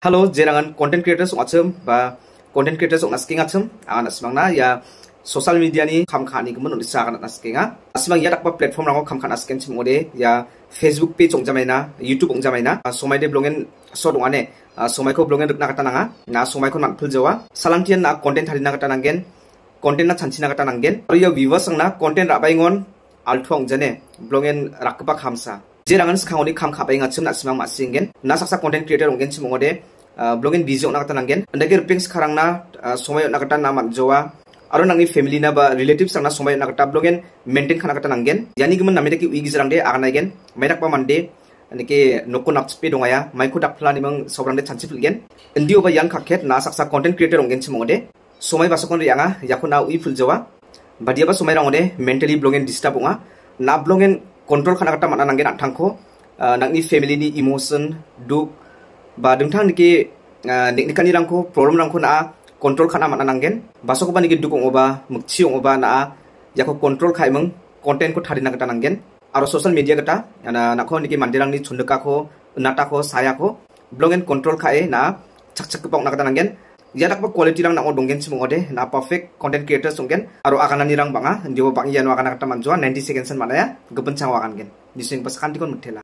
Halo, jerangan content creators ngacem ba content creators ngasking ngacem anak semangna ya social media ni kam khani kemun unisa kan naskinga asmang ya dakpa platform rango kam khana sken chimode ya Facebook page ongjamaina YouTube ongjamaina somai de blogen so dongane somai ko blogen rukna kata nanga na somai ko manphul jawa salantian na content harina kata nangen content na chanchina kata nangen ya viewers na content rabaingon althong jane blogen rakpa khamsa jerangan skangoni kam khabai ngacem nasmang masingen na saksa content creator ongen chimode blogen busy na kata nangen ndake rupings kharang na somai na kata na manjowa aro nangni family na ba relatives na somai na kata blogen maintain khana kata nangen yani gimen namede ki wigi jarang de aganagen maidak pa mande nike nokko napspe dongaya maiko dakpla nimang sobrang de chanchi filgen ndio ba yang khakhet na saksa content creator ongen chimode somai basakon rianga yakuna ui fuljawa badia ba somai rangode mentally blogen disturb onga na blogen control khana kata mana nangen athangko nangni family ni emotion duk ba dengthang niki niknikani rangko problem rangko na control khana mana nangen basoko ba niki dukung oba mukchi oba na yako control khaimang content ko tharina kata nangen aro social media kata nakho niki mandirang ni chundaka ko nata ko saya ko blogen control khae na chak pok na kata nangen yadak ba quality rang na donggen chimode na perfect content creators onggen aro akanani rang banga ndio bang yano akana kata manjwa 90 seconds manaya gepen changwa kan gen dising pas kan dikon mutela